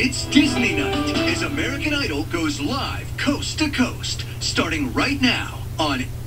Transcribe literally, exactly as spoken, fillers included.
It's Disney Night as American Idol goes live coast to coast, starting right now on